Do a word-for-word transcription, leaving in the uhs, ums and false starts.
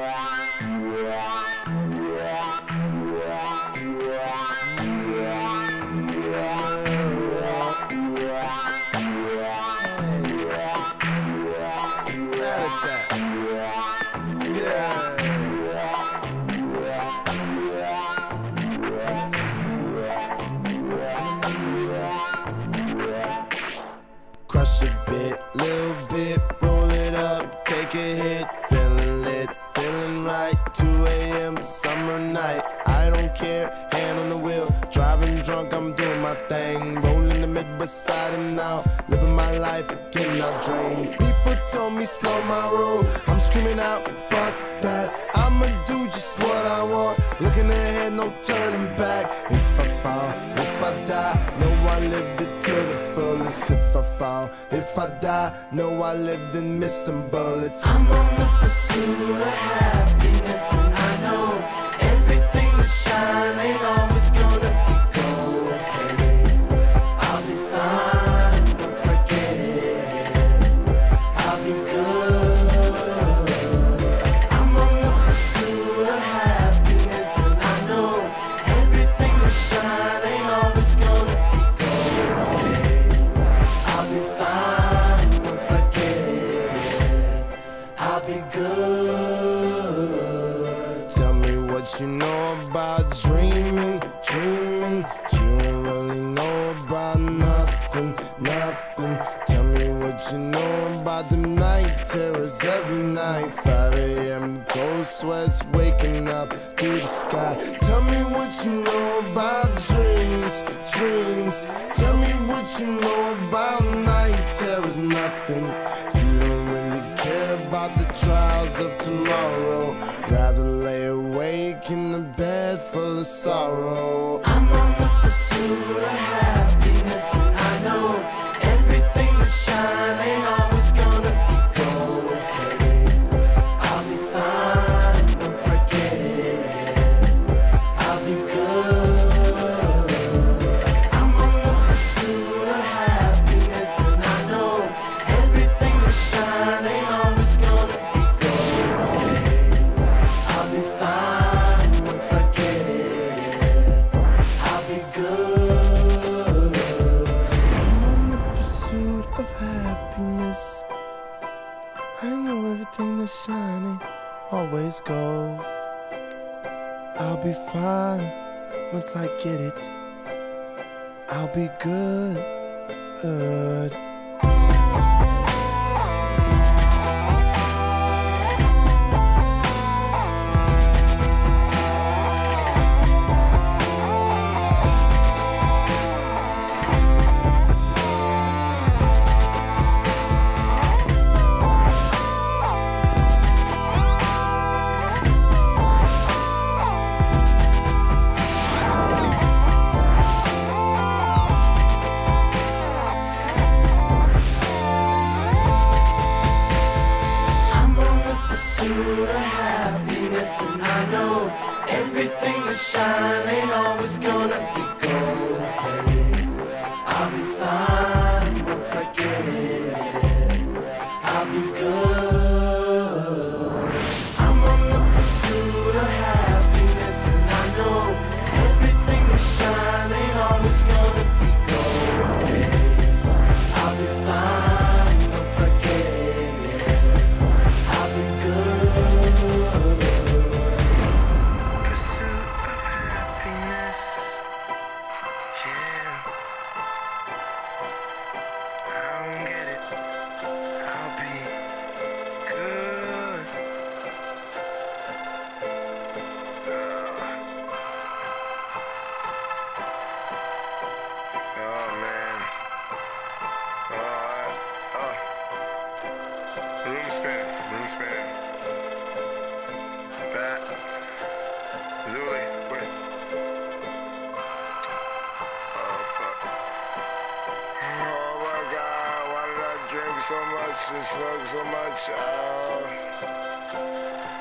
Crush a bit, little bit, roll it up, take a hit, feeling lit, feeling right, two A M summer night, I don't care, hand on the wheel, driving drunk, I'm doing my thing, rolling the mid beside and out, living my life, getting out dreams. People told me slow my roll, I'm screaming out, fuck that, I'ma do just what I want, looking ahead, no turning back. If I fall, if I die, know I lived it to the fullest. If I fall, if I die, know I lived in missing bullets. I'm on the pursuit of happiness, and I know everything that shine ain't always gonna be gold. Hey, I'll be fine once I get it. I'll be good. I'm on the pursuit of happiness, and I know everything that shine ain't always gonna be gold. Hey, I'll be fine once I get it. I'll be good. Tell me what you know about dreaming, dreaming. You don't really know about nothing, nothing. Tell me what you know about the night terrors every night. five A M cold sweats waking up to the sky. Tell me what you know about dreams, dreams. Tell me what you know about night terrors, nothing. You don't really care about the trials of tomorrow. Rather lay awake in the bed full of sorrow. I'm on the pursuit of happiness, and I know everything that shine ain't always gonna be gold. Hey, I'll be fine once I get it. I'll be good. I'm on the pursuit of happiness, and I know everything that shine ain't always gonna be gold. Hey, I'll be fine once I get it. I'll be good. I'm on the pursuit of happiness. I know everything that's shining always gold. I'll be fine once I get it. I'll be good. good. Pursuit of happiness, and I know everything that shine ain't always gonna be gold. Hey, I'll be fine once I get it. I'll be good. I'm on the pursuit of happiness, and I know everything that shine ain't always gonna be gold. Hey, I'll be fine once I get it. I'll be good. Pursuit of happiness, yeah. I don't get it. I'll be good. Oh man. Oh, oh. Room spin, room spin. Bat. Zuli, wait. Oh, fuck. Oh my god, why did I drink so much and smoke so much? Oh.